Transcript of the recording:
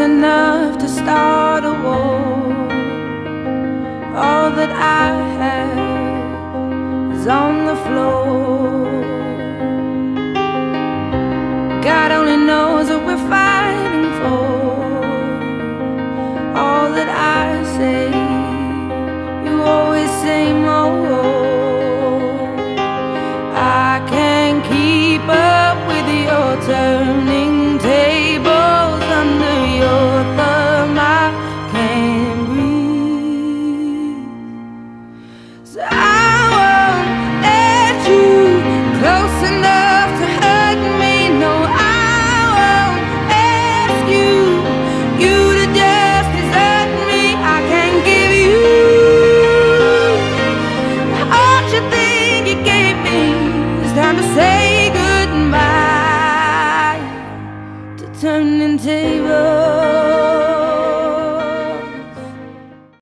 enough to start a war. All that I have is on the floor. God only knows what we're fighting for. All that I say, you always say more. I can't keep up with your turning tables under your thumb. I can't breathe, so I won't let you close enough to hurt me. No, I won't ask you to just desert me. I can't give you the heart you think you gave me. It's time to say goodbye to turning tables.